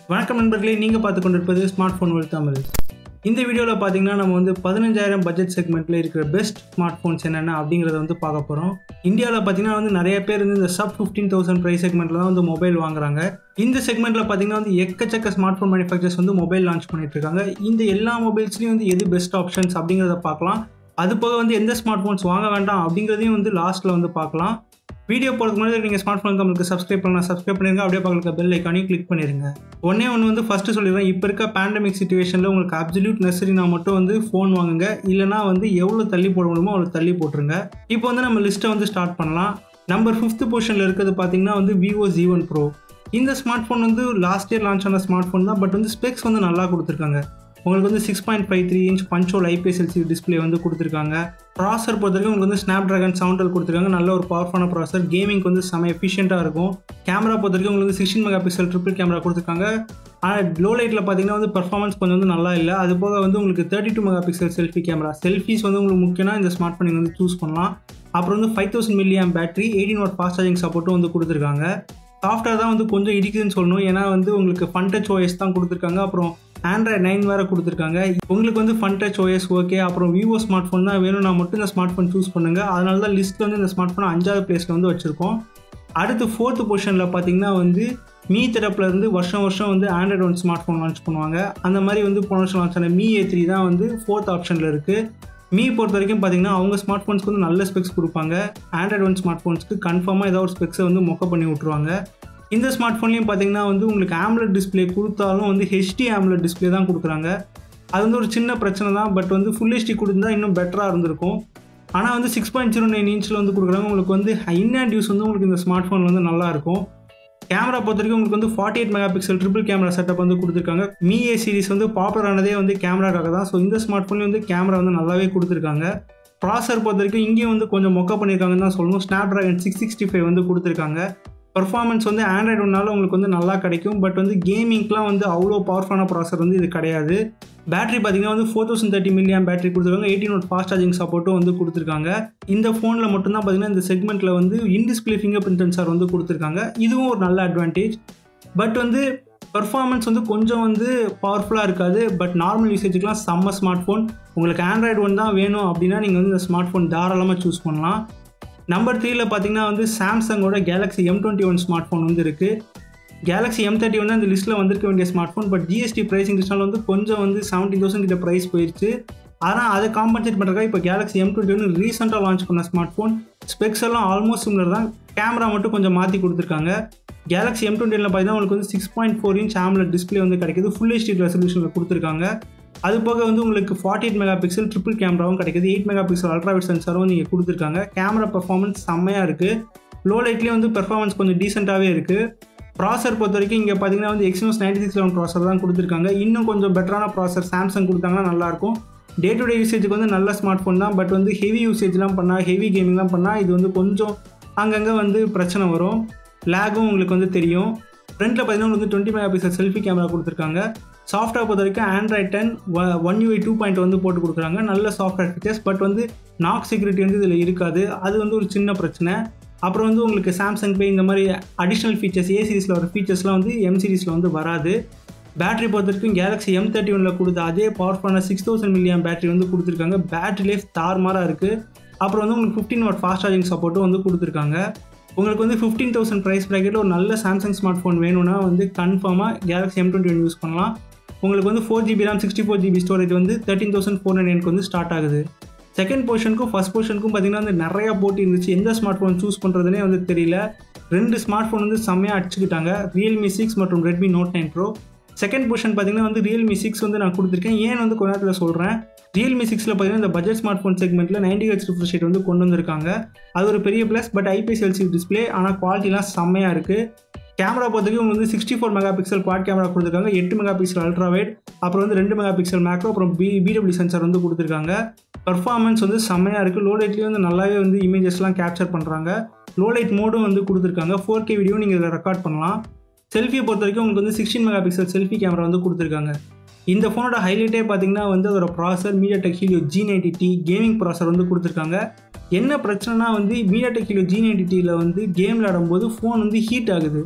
வணக்கம் நண்பர்களே, நீங்கள் பார்த்து கொண்டிருப்பது ஸ்மார்ட் ஃபோன் வேர்ல்ட் தமிழ். இந்த வீடியோவில் பார்த்தீங்கன்னா நம்ம வந்து 15,000 பட்ஜெட் செக்மெண்ட்டில் இருக்கிற பெஸ்ட் ஸ்மார்ட் ஃபோன்ஸ் என்னென்ன அப்படிங்கிறத வந்து பார்க்க போகிறோம். இந்தியாவில் பார்த்தீங்கன்னா வந்து நிறைய பேர் வந்து இந்த சப் 15,000 ப்ரைஸ் செக்மெண்ட்டில் தான் வந்து மொபைல் வாங்குறாங்க. இந்த செக்மெண்ட்டில் பார்த்தீங்கன்னா வந்து எக்கச்சக்க ஸ்மார்ட் ஃபோன் மேனுஃபேக்சர்ஸ் வந்து மொபைல் லான்ச் பண்ணிட்டு இருக்காங்க. இந்த எல்லா மொபைல்ஸ்லையும் வந்து எது பெஸ்ட் ஆப்ஷன்ஸ் அப்படிங்கிறத பார்க்கலாம். அது போக வந்து எந்த ஸ்மார்ட் ஃபோன்ஸ் வாங்க வேண்டாம் அப்படிங்கிறதையும் வந்து லாஸ்ட்டில் வந்து பார்க்கலாம். வீடியோ போகிறதுக்கு முன்னாடி நீங்கள் ஸ்மார்ட் ஃபோன் நம்மளுக்கு சப்ஸ்கிரைப் பண்ணிருங்க. அப்படியே பக்கத்தில் பெல் ஐக்கானையும் கிளிக் பண்ணிடுங்க. ஒன்று வந்து ஃபஸ்ட்டு சொல்லிடுறேன், இப்போ இருக்க பேண்டமிக் சிச்சுவேஷனில் உங்களுக்கு அப்சல்யூட் நெசரினா மட்டும் வந்து ஃபோன் வாங்குங்க. இல்லைனா வந்து எவ்வளோ தள்ளி போட முடியுமோ அவ்வளோ தள்ளி போட்டுருங்க. இப்போ வந்து நம்ம லிஸ்ட்டை வந்து ஸ்டார்ட் பண்ணலாம். நம்பர் 5th பொசிஷனில் இருக்கிறது பார்த்தீங்கன்னா வந்து Vivo Z1 Pro. இந்த ஸ்மார்ட் ஃபோன் வந்து லாஸ்ட் இயர் லான்ச் ஆன ஸ்மார்ட் ஃபோன் தான். பட் வந்து ஸ்பெக்ஸ் வந்து நல்லா கொடுத்துருக்காங்க. உங்களுக்கு வந்து 6.53 inch punch hole IPS LCD display வந்து கொடுத்துருக்காங்க. ப்ராசர் பொறுத்த வரைக்கும் உங்களுக்கு வந்து ஸ்னாப்ட்ராகன் சவுண்டல் கொடுத்துருக்காங்க. நல்ல ஒரு பவர்ஃபுல்லான ப்ராசர். கேமிங்க்கு வந்து செம எஃபிஷியண்ட்டாக இருக்கும். கேமரா பொறுத்த வரைக்கும் உங்களுக்கு 16 மெகா பிக்சல் ட்ரிபிள் கேமரா கொடுத்துருக்காங்க. ஆனால் லோ லைட்டில் பார்த்தீங்கன்னா வந்து பர்ஃபார்மன்ஸ் கொஞ்சம் வந்து நல்லா இல்லை. அது போக வந்து உங்களுக்கு 32 mega pixel selfie camera. Selfies வந்து உங்களுக்கு முக்கியமாக இந்த ஸ்மார்ட் ஃபோன் வந்து சூஸ் பண்ணலாம். அப்புறம் வந்து 5000 mAh battery, 18 watt fast charging சப்போர்ட்டும் வந்து கொடுத்துருக்காங்க. சாஃப்ட்வேர் தான் வந்து கொஞ்சம் இடிக்குதுன்னு சொல்லணும். ஏன்னா வந்து உங்களுக்கு ஃபன் டச் OS தான் கொடுத்துருக்காங்க. அப்புறம் Android 9 வேறு கொடுத்துருக்காங்க. உங்களுக்கு வந்து ஃபன் டச் OS ஓகே. அப்புறம் Vivo ஸ்மார்ட் ஃபோன் தான் வேணும்னா மட்டும் இந்த ஸ்மார்ட் ஃபோன் சூஸ் பண்ணுங்கள். அதனால தான் லிஸ்ட்டில் வந்து இந்த ஸ்மார்ட் ஃபோன் 5வது பிளேஸில் வந்து வச்சுருக்கோம். அடுத்து 4th பொசிஷனில் பார்த்தீங்கன்னா வந்து மீ தரப்பில் இருந்து வருஷம் வந்து Android 1 ஸ்மார்ட் ஃபோன் லான்ச் பண்ணுவாங்க. அந்த மாதிரி வந்து போன வருஷம் லான்ச் ஆன Mi A3 தான் வந்து 4th ஆப்ஷனில் இருக்குது. மீ பொறுத்த வரைக்கும் பார்த்தீங்கன்னா அவங்க ஸ்மார்ட் ஃபோன்ஸ்க்கு வந்து நல்ல ஸ்பெக்ஸ் கொடுப்பாங்க. Android 1 ஸ்மார்ட் ஃபோன்ஸ்க்கு கன்ஃபார்மாக ஏதாவது ஒரு ஸ்பெக்ஸை வந்து மொக்க பண்ணி விட்ருவாங்க. இந்த ஸ்மார்ட் ஃபோன்லேயும் பார்த்தீங்கன்னா வந்து உங்களுக்கு AMOLED டிஸ்பிளே கொடுத்தாலும் வந்து HD AMOLED டிஸ்பிளே தான் கொடுக்குறாங்க. அது வந்து ஒரு சின்ன பிரச்சனை தான். பட் வந்து ஃபுல் HD கொடுத்தா இன்னும் பெட்டராக இருந்திருக்கும். ஆனால் வந்து 6.09 இன்ச்சில் வந்து கொடுக்குறாங்க. உங்களுக்கு வந்து இன் ஹேண்ட் யூஸ் வந்து உங்களுக்கு இந்த ஸ்மார்ட் ஃபோன் வந்து நல்லாயிருக்கும். கேமரா பொறுத்த வரைக்கும் உங்களுக்கு வந்து 48 mega pixel triple camera setup வந்து கொடுத்துருக்காங்க. Mi A சீரிஸ் வந்து பாப்புலர் ஆனதே வந்து கேமராக்காக தான். ஸோ இந்த ஸ்மார்ட் ஃபோன்லேயும் வந்து கேமரா வந்து நல்லாவே கொடுத்துருக்காங்க. ப்ராசர் பொறுத்த வரைக்கும் இங்கேயும் வந்து கொஞ்சம் மொக்க பண்ணியிருக்காங்கன்னு தான் சொல்லணும். ஸ்னாப்ட்ராகன் 665 வந்து கொடுத்துருக்காங்க. பர்ஃபார்மன்ஸ் வந்து Android 1 உங்களுக்கு வந்து நல்லா கிடைக்கும். பட் வந்து கேமிங்க்குலாம் வந்து அவ்வளோ பவர்ஃபுல்லான ப்ராசர் வந்து இது கிடையாது. பேட்டரி பார்த்தீங்கன்னா வந்து 4030 mAh பேட்டரி கொடுத்துருக்காங்க. 18 வாட் ஃபாஸ்ட் சார்ஜிங் சப்போர்ட்டும் வந்து கொடுத்துருக்காங்க. இந்த ஃபோனில் மட்டும்தான் பார்த்தீங்கன்னா இந்த செக்மெண்ட்டில் வந்து இன்டிஸ்பிளே ஃபிங்கர் பிரிண்ட் சென்சார் வந்து கொடுத்துருக்காங்க. இதுவும் ஒரு நல்ல அட்வான்டேஜ். பட் வந்து பர்ஃபார்மன்ஸ் வந்து கொஞ்சம் வந்து பவர்ஃபுல்லாக இருக்காது. பட் நார்மல் யூசேஜுக்கெலாம் செம்ம ஸ்மார்ட் ஃபோன். உங்களுக்கு Android 1 தான் வேணும் அப்படின்னா நீங்கள் வந்து இந்த ஸ்மார்ட் ஃபோன் தாராளமாக சூஸ் பண்ணலாம். நம்பர் 3ல் பார்த்தீங்கன்னா வந்து சாம்சங்கோட Galaxy M21 ஸ்மார்ட் ஃபோன் வந்து இருக்குது. Galaxy M31 தான் இந்த லிஸ்ட்டில் வந்திருக்க வேண்டிய smart phone. But GST pricing லிஸ்ட்னால வந்து கொஞ்சம் வந்து 70,000 கிட்ட ப்ரைஸ் போயிடுச்சு. ஆனால் அதை காம்பன்சேட் பண்ணுறதுக்காக இப்போ Galaxy M21 ரீசெண்டாக லான்ச் பண்ண ஸ்மார்ட் ஃபோன். ஸ்பெக்ஸ் எல்லாம் ஆல்மோஸ்ட் சிமிலர் தான். கேமரா மட்டும் கொஞ்சம் மாற்றி கொடுத்துருக்காங்க. Galaxy M21 பார்த்தீங்கன்னா உங்களுக்கு வந்து 6.4 இன்ச் AMOLED டிஸ்பிளே வந்து கிடைக்கிது. ஃபுல் HD ரெசல்யூஷனில் கொடுத்துருக்காங்க. அது போக வந்து உங்களுக்கு 48 மெகா பிக்சல் ட்ரிபிள் கேமராவும் கிடைக்கிது. 8 மெகா பிக்சல் அல்ட்ராவைட் சென்சாரும் நீங்கள் கொடுத்துருக்காங்க. கேமரா பர்ஃபார்மன்ஸ் செம்மையாக இருக்குது. லோ லைட்லேயே வந்து பெர்ஃபார்மன்ஸ் கொஞ்சம் டீசெண்டாகவே இருக்குது. ப்ராசர் பொறுத்த வரைக்கும் இங்கே பார்த்தீங்கன்னா வந்து Exynos 9611 ப்ராசர் தான் கொடுத்துருக்காங்க. இன்னும் கொஞ்சம் பெட்டரான ப்ராசர் சாம்சங் கொடுத்தாங்கன்னா நல்லாயிருக்கும். டே டு டே யூசேஜுக்கு வந்து நல்ல ஸ்மார்ட் ஃபோன் தான். பட் வந்து ஹெவி யூசேஜ்லாம் பண்ணால், ஹெவி கேமிங்லாம் பண்ணால் இது வந்து கொஞ்சம் அங்கங்கே வந்து பிரச்சனை வரும். லேகும் உங்களுக்கு வந்து தெரியும். ஃப்ரண்ட்டில் பார்த்தீங்கன்னா உங்களுக்கு 20 மெகா பிக்சல் செல்ஃபி கேமரா கொடுத்துருக்காங்க. சாஃப்ட்வேர் பொறுத்த வரைக்கும் Android 10 One UI 2.0 வந்து போட்டு கொடுக்குறாங்க. நல்ல சாஃப்ட்வேர் ஃபீச்சர்ஸ். பட் வந்து நாக் செக்யூரிட்டி வந்து இதில் இருக்காது. அது வந்து ஒரு சின்ன பிரச்சனை. அப்புறம் வந்து உங்களுக்கு சாம்சங் பே இந்த மாதிரி அடிஷ்னல் ஃபீச்சர்ஸ் A சீரிஸில் வர ஃபீச்சர்ஸ்லாம் வந்து M சீரிஸில் வந்து வராது. பேட்டரி பொறுத்த வரைக்கும் Galaxy M31 கொடுத்த அதே பவர்ஃபுல்லான 6000 mAh பேட்டரி வந்து கொடுத்துருக்காங்க. பேட்டரி லைஃப் தாறுமாறாக இருக்குது. அப்புறம் வந்து உங்களுக்கு 15 வாட் ஃபாஸ்ட் சார்ஜிங் சப்போர்ட்டும் வந்து கொடுத்துருக்காங்க. உங்களுக்கு வந்து 15,000 ப்ரைஸ் ப்ராக்கெட்டில் ஒரு நல்ல சாம்சங் ஸ்மார்ட் ஃபோன் வேணும்னா வந்து கன்ஃபார்மாக Galaxy M21 யூஸ் பண்ணலாம். உங்களுக்கு வந்து 4GB RAM 64GB ஸ்டோரேஜ் வந்து 13,499 வந்து ஸ்டார்ட் ஆகுது. செகண்ட் பொசிஷனுக்கும் ஃபஸ்ட் பொசிஷனுக்கும் பார்த்தீங்கன்னா வந்து நிறையா போட்டி இருந்துச்சு. எந்த ஸ்மார்ட் ஃபோன் சூஸ் பண்ணுறதுனே வந்து தெரியல. 2 ஸ்மார்ட் ஃபோன் வந்து செம்மையாக அடிச்சுக்கிட்டாங்க. Realme 6 மற்றும் Redmi Note 9 Pro. Second position பார்த்தீங்கன்னா வந்து Realme 6 வந்து நான் கொடுத்துருக்கேன். ஏன் வந்து கொஞ்ச நேரத்தில் சொல்கிறேன். Realme 6ல் பார்த்தீங்கன்னா இந்த பட்ஜெட் ஸ்மார்ட் ஃபோன் செக்மெண்ட்டில் 90Hz refresh rate வந்து கொண்டு வந்திருக்காங்க. அது ஒரு பெரிய plus. But IPS LCD display, ஆனால் குவாலிட்டிலாம் செம்மையாக இருக்குது. கேமரா பொறுத்தவரைக்கும் உங்களுக்கு வந்து 64 மெகா பிக்சல் குவாட் கேமரா கொடுத்துருக்காங்க. 8 மெகா பிக்சல் அல்ட்ராவைட், அப்புறம் வந்து 2 மெகா பிக்சல் மேக்ரோ, அப்புறம் BW சென்சார் வந்து கொடுத்துருக்காங்க. பர்ஃபார்மன்ஸ் வந்து செம்மையாக இருக்குது. லோ லைட்லேயும் வந்து நல்லாவே வந்து இமேஜஸ்லாம் கேப்சர் பண்ணுறாங்க. லோ லைட் மோடும் வந்து கொடுத்துருக்காங்க. 4K வீடியோ நீங்கள் இதில் ரெக்கார்ட் பண்ணலாம். செல்ஃபியை பொறுத்த வரைக்கும் உங்களுக்கு வந்து 16 மெகா பிக்சல் செல்ஃபி கேமரா வந்து கொடுத்துருக்காங்க. இந்த ஃபோனோட ஹைலைட்டே பார்த்தீங்கன்னா வந்து அதோட ப்ராசர் MediaTek Helio G90T கேமிங் ப்ராசர் வந்து கொடுத்துருக்காங்க. என்ன பிரச்சனைனா வந்து MediaTek Helio G90Tயில் வந்து கேம் விளையாடும்போது ஃபோன் வந்து ஹீட் ஆகுது.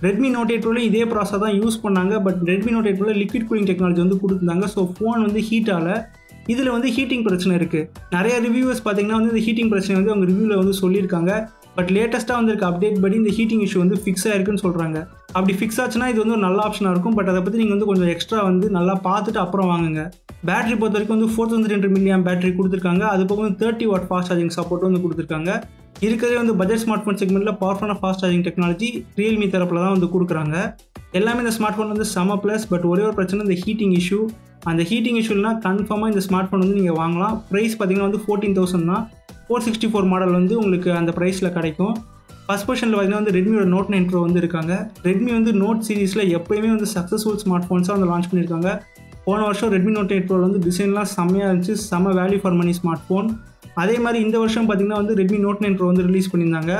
ரெட்மி நோட் 8 ப்ரோலையும் இதே ப்ராசஸ் தான் யூஸ் பண்ணாங்க. பட் ரெட்மி நோட் 8 ப்ரோவில் லிக்விட் கூலிங் டெக்னாலஜி வந்து கொடுத்துருந்தாங்க. ஸோ ஃபோன் வந்து ஹீட்டால் இதில் வந்து ஹீட்டிங் பிரச்சனை இருக்குது. நிறைய ரிவ்யூவர்ஸ் பார்த்தீங்கன்னா வந்து இந்த ஹீட்டிங் பிரச்சனை வந்து அவங்க ரிவ்யூவில் வந்து சொல்லியிருக்காங்க. பட் லேட்டஸ்ட்டாக வந்திருக்க அப்டேட் படி இந்த ஹீட்டிங் இஷ்யூ வந்து ஃபிக்ஸ் ஆயிருக்குன்னு சொல்கிறாங்க. அப்படி ஃபிக்ஸ் ஆச்சுன்னா இது வந்து ஒரு நல்ல ஆப்ஷனாக இருக்கும். பட் அதை பற்றி நீங்கள் வந்து கொஞ்சம் எக்ஸ்ட்ரா வந்து நல்லா பார்த்துட்டு அப்புறம் வாங்குங்க. பேட்டரி பொறுத்த வரைக்கும் வந்து 4200 mAh பேட்டரி கொடுத்துருக்காங்க. அது போக வந்து 30 வாட் ஃபாஸ்ட் சார்ஜிங் சப்போர்ட் வந்து கொடுத்துருக்காங்க. இருக்கிறதே வந்து பட்ஜெட் ஸ்மார்ட் ஃபோன் செக்மெண்ட்டில் பவர்ஃபுல்லான ஃபாஸ்ட் சார்ஜிங் டெக்னாலஜி ரியல்மி தரப்பில் தான் வந்து கொடுக்குறாங்க. எல்லாமே இந்த ஸ்மார்ட் ஃபோன் வந்து செம ப்ளஸ். பட் ஒரே ஒரு பிரச்சனை இந்த ஹீட்டிங் இஷ்யூ. அந்த ஹீட்டிங் இஷ்யூலாம் கன்ஃபார்மாக இந்த ஸ்மார்ட் ஃபோன் வந்து நீங்கள் வாங்கலாம். ப்ரைஸ் பார்த்தீங்கன்னா வந்து 14,000 தான். 464 மாடல் வந்து உங்களுக்கு அந்த ப்ரைஸில் கிடைக்கும். ஃபஸ்ட் பொசிஷனில் பார்த்தீங்கன்னா வந்து ரெட்மியோட நோட் 9 ப்ரோ வந்து இருக்காங்க. ரெட்மி வந்து நோட் சீரிஸில் எப்போயுமே வந்து சக்ஸஸ்ஃபுல் ஸ்மார்ட் ஃபோன்ஸாக வந்து லான்ச் பண்ணியிருக்காங்க. போன வருஷம் ரெட்மி நோட் 8 ப்ரோவில் வந்து டிசைன்லாம் செம்மையாக இருந்துச்சு. செம்ம value for money smart phone. அதே மாதிரி இந்த வருஷம் பார்த்தீங்கன்னா வந்து ரெட்மி நோட் 9 ப்ரோ வந்து ரிலீஸ் பண்ணியிருந்தாங்க.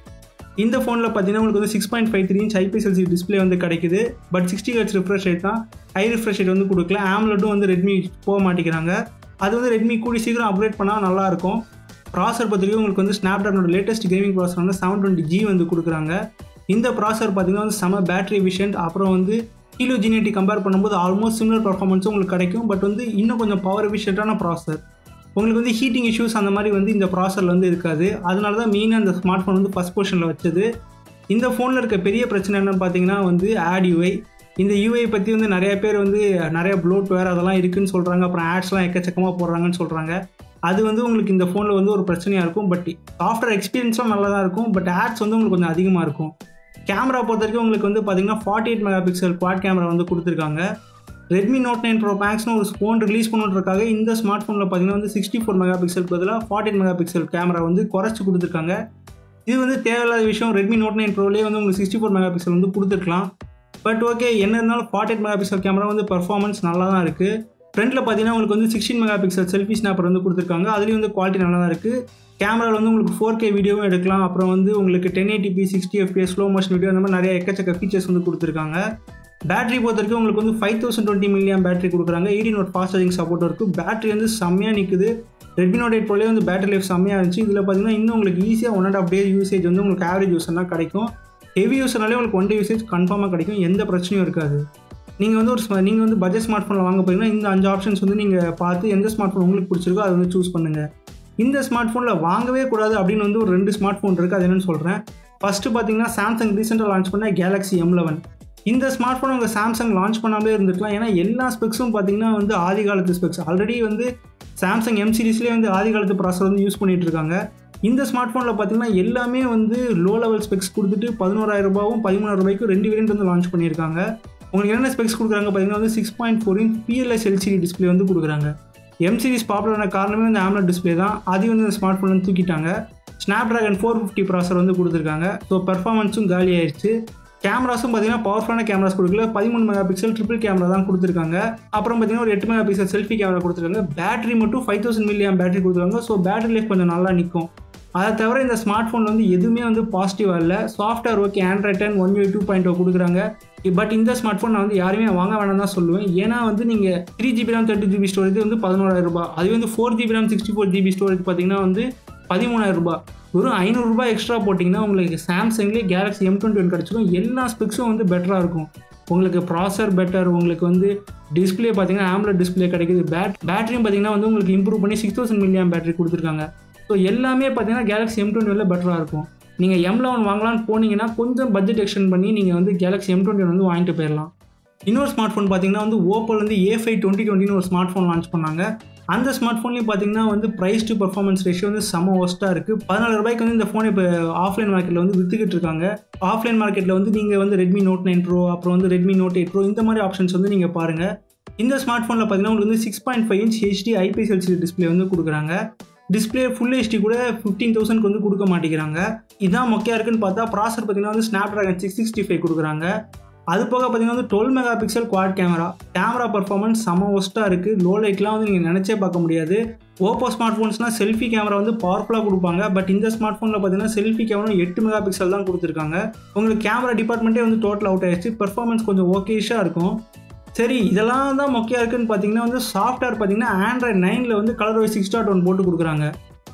இந்த ஃபோனில் பார்த்தீங்கன்னா உங்களுக்கு வந்து 6.53 இன்ச் IPS LCD டிஸ்பிளே வந்து கிடைக்குது. பட் 60 Hz ரிஃப்ரெஷ் ரேட் தான். ஹை ரிஃப்ரெஷ் ரேட் வந்து கொடுக்கல. AMOLEDும் வந்து ரெட்மி போக மாட்டேங்கிறாங்க. அது வந்து ரெட்மி கூடி சீக்கிரம் அப்கிரேட் பண்ணால் நல்லாயிருக்கும். ப்ராசர் பற்றியும் உங்களுக்கு வந்து ஸ்னாப்ட்ராகனோட லேட்டஸ்ட் கேமிங் ப்ராசர் வந்து 720G வந்து கொடுக்குறாங்க. இந்த ப்ராசர் பார்த்தீங்கன்னா வந்து செம பேட்டரி எஃபிஷியன்ட். அப்புறம் வந்து Helio G90 கம்பேர் பண்ணும்போது ஆல்மோஸ்ட் சிமிலர் பர்ஃபார்மன்ஸும் உங்களுக்கு கிடைக்கும். பட் வந்து இன்னும் கொஞ்சம் பவர் எஃபிஷியன்ட்டான ப்ராசர். உங்களுக்கு வந்து ஹீட்டிங் இஷ்யூஸ் அந்த மாதிரி வந்து இந்த ப்ராசரில் வந்து இருக்காது. அதனால தான் மெயினாக அந்த ஸ்மார்ட் ஃபோன் வந்து ஃபஸ்ட் பொசிஷனில் வச்சது. இந்த ஃபோனில் இருக்க பெரிய பிரச்சனை என்னன்னு பார்த்தீங்கன்னா வந்து ஆட் யூஐ. இந்த யூஐ பற்றி வந்து நிறைய பேர் வந்து நிறைய ப்ளோட்வேர் அதெல்லாம் இருக்குதுன்னு சொல்கிறாங்க. அப்புறம் ஆட்ஸ்லாம் எக்கச்சக்கமாக போடுறாங்கன்னு சொல்கிறாங்க. அது வந்து உங்களுக்கு இந்த ஃபோனில் வந்து ஒரு பிரச்சனையாக இருக்கும். பட் சாஃப்ட்வேர் எக்ஸ்பீரியன்ஸ்லாம் நல்லா தான் இருக்கும். பட் ஆட்ஸ் வந்து உங்களுக்கு கொஞ்சம் அதிகமாக இருக்கும். கேமரா பொறுத்த வரைக்கும் உங்களுக்கு வந்து பார்த்தீங்கன்னா 48 மெகாபிக்சல் குவாட் கேமரா வந்து கொடுத்துருக்காங்க. ரெட்மி நோட் 9 ப்ரோ மேக்ஸ்னு ஒரு ஃபோன் ரிலீஸ் பண்ணுறதுக்காக இந்த ஸ்மார்ட் ஃபோனில் பார்த்தீங்கன்னா வந்து 64 மெகாபிக்சலுக்கு பதிலாக 48 மெகாபிக்சல் கேமரா வந்து குறைச்சி கொடுத்துருக்காங்க. இது வந்து தேவையில்லாத விஷயம். ரெட்மி நோட் 9 ப்ரோலேயே வந்து உங்களுக்கு 64 மெகாபிக்சல் வந்து கொடுத்துருக்கலாம். பட் ஓகே, என்ன இருந்தாலும் 48 மெகாபிக்சல் கேமரா வந்து பர்ஃபார்மன்ஸ் நல்லா தான் இருக்குது. ஃப்ரண்ட்டில் பார்த்தீங்கன்னா உங்களுக்கு வந்து 16 மெகாபிக்சல் செல்ஃபி ஸ்னாப்பர் வந்து கொடுத்துருக்காங்க. அதுலேயும் வந்து குவாலிட்டி நல்லா தான் இருக்குது. கேமராவில் வந்து உங்களுக்கு 4K வீடியோவும் எடுக்கலாம். அப்புறம் வந்து உங்களுக்கு 1080p 60 fps slow motion video அந்த மாதிரி நிறைய எக்கச்சக்க ஃபீச்சர்ஸ் வந்து கொடுத்துருக்காங்க. பேட்டரி பொறுத்த வரைக்கும் உங்களுக்கு வந்து 5020 mAh பேட்டரி கொடுக்குறாங்க. 18 வாட் ஃபாஸ்ட் சார்ஜிங் சப்போர்ட் இருக்குது. பேட்டரி வந்து செம்மையாக நிற்குது. ரெட்மி நோட் 8 ப்ரோலேயே வந்து பேட்டரி லைஃப் செம்மையாக இருந்துச்சு. இதில் பார்த்தீங்கன்னா இன்னும் உங்களுக்கு ஈஸியாக 1.5 டே யூசேஜ் வந்து உங்களுக்கு ஆவரேஜ் யூஸர்னால் கிடைக்கும். ஹெவி யூஸர்னாலே உங்களுக்கு 1 டே யூசேஜ் கன்ஃபார்மாக கிடைக்கும். எந்த பிரச்சனையும் இருக்காது. நீங்கள் வந்து பட்ஜெட் ஸ்மார்ட் ஃபோனில் வாங்க போகிறீங்கன்னா இந்த 5 ஆப்ஷன்ஸ் வந்து நீங்கள் பார்த்து எந்த ஸ்மார்ட் ஃபோன் உங்களுக்கு பிடிச்சிருக்கோ அதை வந்து சூஸ் பண்ணுங்கள். இந்த ஸ்மார்ட் ஃபோனில் வாங்கவே கூடாது அப்படின்னு வந்து ஒரு 2 ஸ்மார்ட் ஃபோன் இருக்குது. அது என்னென்னு சொல்கிறேன். ஃபஸ்ட்டு பார்த்தீங்கன்னா சாம்சங் ரீசெண்டாக லான்ச் பண்ண Galaxy M11. இந்த ஸ்மார்ட் ஃபோன் அவங்க சாம்சங் லான்ச் பண்ணாமலே இருந்துக்கலாம். ஏன்னா எல்லா ஸ்பெக்ஸும் பார்த்தீங்கன்னா வந்து ஆதி காலத்து ஸ்பெக்ஸ். ஆல்ரெடி வந்து சாம்சங் M சீரிஸ்லேயே வந்து ஆதி காலத்து ப்ராசர் வந்து யூஸ் பண்ணிகிட்டு இருக்காங்க. இந்த ஸ்மார்ட் ஃபோனில் பார்த்தீங்கன்னா எல்லாமே வந்து லோ லெவல் ஸ்பெக்ஸ் கொடுத்துட்டு 11,000 ரூபாயும் 13,000 2 வேரியன்ட் வந்து லான்ச் பண்ணியிருக்காங்க. உங்களுக்கு என்னென்ன ஸ்பெக்ஸ் கொடுக்குறாங்க பார்த்தீங்கன்னா வந்து 6.4 இன்ச் PLS LCD டிஸ்பிளே வந்து கொடுக்குறாங்க. M சீரிஸ் பாப்புலரான காரணமே வந்து AMOLED டிஸ்பிளே தான். அது வந்து இந்த ஸ்மார்ட் ஃபோன் வந்து தூக்கிட்டாங்க. ஸ்னாப்ட்ராகன் 450 ப்ராசர் வந்து கொடுத்துருக்காங்க. ஸோ பெர்ஃபார்மன்ஸும் காலி ஆயிடுச்சு. கேமராஸும் பார்த்தீங்கன்னா பவர்ஃபுல்லான கேமராஸ் கொடுக்கல. 13 மெகாபிக்சல் ட்ரிபிள் கேமரா தான் கொடுத்துருக்காங்க. அப்புறம் பார்த்தீங்கன்னா ஒரு 8 மெகாபிக்சல் செல்ஃபி கேமரா கொடுத்துருக்காங்க. பேட்டரி மட்டும் 5000 mAh பேட்டரி கொடுத்துருக்காங்க. ஸோ பேட்டரி லைஃப் கொஞ்சம் நல்லா நிற்கும். அதை தவிர இந்த ஸ்மார்ட் ஃபோனில் வந்து எதுவுமே வந்து பாசிட்டிவாக இல்லை. சாஃப்ட்வேர் ஓகே, Android 10 1UI 2.0 கொடுக்குறாங்க. பட் இந்த ஸ்மார்ட் ஃபோன் நான் வந்து யாருமே வாங்க வேணாம் தான் சொல்லுவேன். ஏன்னா வந்து நீங்கள் 3GB RAM 30GB ஸ்டோரேஜ் வந்து 11,000 ரூபாய். அதுவே வந்து 4GB RAM 64GB ஸ்டோரேஜ் பார்த்தீங்கன்னா வந்து 13,000 ரூபாய். வெறும் 500 ரூபாய் எக்ஸ்ட்ரா போட்டிங்கன்னா உங்களுக்கு சாம்சங்லேயே Galaxy M21 கிடச்சிடும். எல்லா ஸ்பெக்ஸும் வந்து பெட்டராக இருக்கும். உங்களுக்கு ப்ராசர் பெட்டர், உங்களுக்கு வந்து டிஸ்பிளே பார்த்தீங்கன்னா AMOLED டிஸ்பிளே கிடைக்குது. பேட்டரியும் பார்த்தீங்கன்னா வந்து உங்களுக்கு இம்ப்ரூவ் பண்ணி 6000 mAh பேட்டரி கொடுத்துருக்காங்க. ஸோ எல்லாமே பார்த்தீங்கன்னா Galaxy M21 பெட்டராக இருக்கும். நீங்கள் M11 வாங்கலான்னு போனீங்கன்னா கொஞ்சம் பட்ஜெட் எக்ஸ்டெண்ட் பண்ணி நீங்கள் வந்து Galaxy M21 வந்து வாங்கிட்டு போயிடலாம். இன்னொரு ஸ்மார்ட் ஃபோன் பார்த்தீங்கன்னா வந்து ஓப்போல வந்து A5 2020 ஒரு ஸ்மார்ட் ஃபோன் லான்ச் பண்ணாங்க. அந்த ஸ்மார்ட் ஃபோன்லேயும் பார்த்தீங்கன்னா வந்து ப்ரைஸ் டு பர்ஃபார்மன்ஸ் ரேஷியோ வந்து செம ஒஸ்ட்டாக இருக்குது. 14,000 ரூபாய்க்கு வந்து இந்த ஃபோன் இப்போ ஆஃப்லைன் மார்க்கெட்டில் வந்து விற்றுக்கிட்டு இருக்காங்க. ஆஃப்லைன் மார்க்கெட்டில் வந்து நீங்கள் வந்து ரெட்மி நோட் 9 ப்ரோ அப்புறம் வந்து ரெட்மி நோட் 8 ப்ரோ இந்த மாதிரி ஆப்ஷன்ஸ் வந்து நீங்கள் பாருங்கள். இந்த ஸ்மார்ட் ஃபோனில் பார்த்தீங்கன்னா உங்களுக்கு வந்து 6.5 inch HD IPS LCD display வந்து கொடுக்குறாங்க. டிஸ்பிளே ஃபுல் HD கூட 15,000 வந்து கொடுக்க மாட்டேங்கிறாங்க. இதான் மொக்கையாக இருக்குன்னு பார்த்தா ப்ராசர் பார்த்தீங்கன்னா வந்து ஸ்னாப்ட்ராகன் 665 கொடுக்குறாங்க. அது போக பார்த்தீங்கன்னா வந்து 12 மெகாபிக்சல் குவாட் கேமரா பர்ஃபார்மன்ஸ் செம ஒஸ்ட்டாக இருக்குது. லோ லைட்லாம் வந்து நீங்கள் நினச்சே பார்க்க முடியாது. ஓப்போ ஸ்மார்ட் ஃபோன்ஸ்னால் செல்ஃபி கேமரா வந்து பவர்ஃபுல்லாக கொடுப்பாங்க. பட் இந்த ஸ்மார்ட் ஃபோனில் பார்த்தீங்கன்னா செல்ஃபி கேமரா 8 மெகாபிக்சல் தான் கொடுத்துருக்காங்க. உங்களுக்கு கேமரா டிபார்ட்மெண்ட்டே வந்து டோட்டல் அவுட் ஆயிடுச்சு. பர்ஃபார்மன்ஸ் கொஞ்சம் ஓகேஷாக இருக்கும். சரி, இதெல்லாம் தான் மொக்கையாக இருக்குன்னு பார்த்தீங்கன்னா வந்து சாஃப்ட்வேர் பார்த்தீங்கன்னா Android 9 வந்து ColorOS 6.1 போட்டு கொடுக்குறாங்க.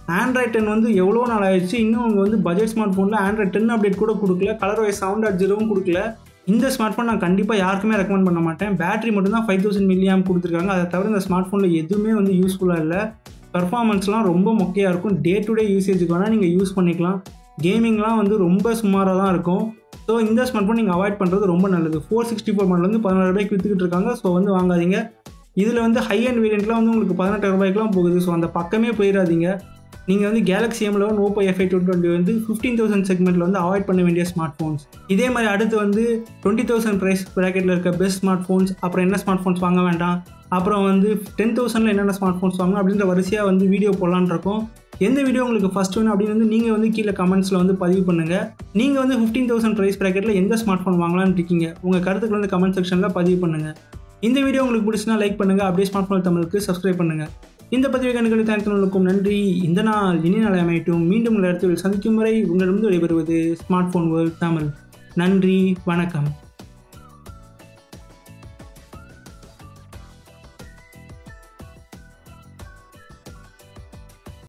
ஆண்ட்ராய்ட் 10 வந்து எவ்வளோ நாள் ஆயிடுச்சு, இன்னும் அவங்க வந்து பட்ஜெட் ஸ்மார்ட் ஃபோனில் ஆண்ட்ராய்ட் 10 அப்டேட் கூட கொடுக்கல, கலர் வைஸ் 7.0வும் கொடுக்கல. இந்த ஸ்மார்ட் ஃபோன் நான் கண்டிப்பாக யாருக்குமே ரெக்கமெண்ட் பண்ண மாட்டேன். பேட்டரி மட்டும்தான் 5000 mAh கொடுத்துருக்காங்க. அதை தவிர இந்த ஸ்மார்ட் ஃபோனில் எதுவுமே வந்து யூஸ்ஃபுல்லாக இல்லை. பர்ஃபார்மன்ஸ்லாம் ரொம்ப மொக்கையாக இருக்கும். டே டு டே யூசேஜுக்கு வேணால் நீங்கள் யூஸ் பண்ணிக்கலாம். கேமிங்லாம் வந்து ரொம்ப சுமாராக தான் இருக்கும். ஸோ இந்த ஸ்மார்ட் ஃபோன் நீங்கள் அவாய்ட் பண்ணுறது ரொம்ப நல்லது. 464 மாடல் வந்து 16,000 ரூபாய்க்கு விற்றுக்கிட்டு இருக்காங்க. ஸோ வந்து வாங்காதீங்க. இதில் வந்து ஹை அண்ட் வேரியண்ட்லாம் வந்து உங்களுக்கு 18,000 ரூபாய்க்குலாம் போகுது. ஸோ அந்த பக்கமே போயிடாதீங்க. நீங்கள் வந்து Galaxy M11 Oppo F8 2020 வந்து 15,000 செக்மெண்ட்டில் வந்து அவாய்ட் பண்ண வேண்டிய ஸ்மார்ட் ஃபோன்ஸ். இதே மாதிரி அடுத்து வந்து 20,000 ப்ரைஸ் ப்ராக்கெட்டில் இருக்க பெஸ்ட் ஸ்மார்ட் ஃபோன்ஸ், அப்புறம் என்ன ஸ்மார்ட் ஃபோன்ஸ் வாங்க வேண்டாம், அப்புறம் வந்து 10,000ல் என்னென்ன ஸ்மார்ட் ஃபோன்ஸ் வாங்கணும் அப்படின்ற வரிசையாக வந்து வீடியோ போடலான்னு இருக்கோம். எந்த வீடியோ உங்களுக்கு ஃபஸ்ட் வேணும் அப்படின்னு வந்து நீங்கள் வந்து கீழே கமெண்ட்ஸில் வந்து பதிவு பண்ணுங்கள். நீங்கள் வந்து 15,000 ப்ரைஸ் ப்ராக்கெட்டில் எந்த ஸ்மார்ட் ஃபோன் வாங்கலான்னு இருக்கீங்க, உங்கள் கருத்துக்கள் வந்து கமெண்ட் செக்ஷனில் பதிவு பண்ணுங்கள். இந்த வீடியோ உங்களுக்கு பிடிச்சினா லைக் பண்ணுங்கள். அப்படியே ஸ்மார்ட் ஃபோன் தமிழுக்கு சப்ஸ்கிரைப் பண்ணுங்கள். இந்த பதிவை கண்டுகளித்த அனைவருக்கும் நன்றி. இந்த நாள் இனி நாள் அமையட்டும். மீண்டும் உங்கள் இடத்தில் சந்திக்கும் வரை உங்களிடம் விடைபெறுவது ஸ்மார்ட் ஃபோன் வேர்ல்ட் தமிழ். நன்றி, வணக்கம்.